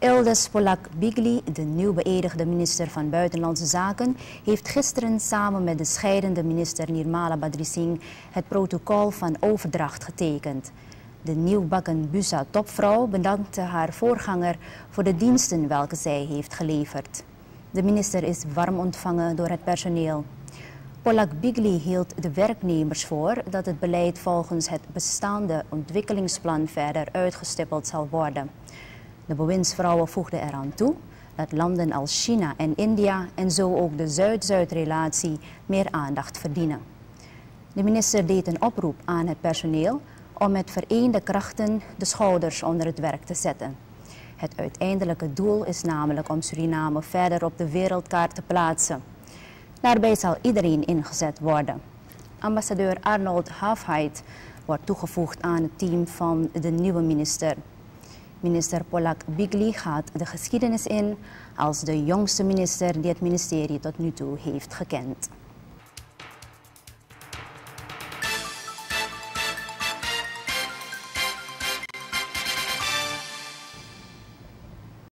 Ildis Polak-Bigli, de nieuw beëdigde minister van Buitenlandse Zaken, heeft gisteren samen met de scheidende minister Nirmala Badrising het protocol van overdracht getekend. De nieuwbakken Busa-topvrouw bedankte haar voorganger voor de diensten welke zij heeft geleverd. De minister is warm ontvangen door het personeel. Polak-Bigli hield de werknemers voor dat het beleid volgens het bestaande ontwikkelingsplan verder uitgestippeld zal worden. De bewindsvrouwen voegden eraan toe dat landen als China en India en zo ook de Zuid-Zuid-relatie meer aandacht verdienen. De minister deed een oproep aan het personeel om met vereende krachten de schouders onder het werk te zetten. Het uiteindelijke doel is namelijk om Suriname verder op de wereldkaart te plaatsen. Daarbij zal iedereen ingezet worden. Ambassadeur Arnold Hafheid wordt toegevoegd aan het team van de nieuwe minister. Minister Polak-Bigli gaat de geschiedenis in als de jongste minister die het ministerie tot nu toe heeft gekend.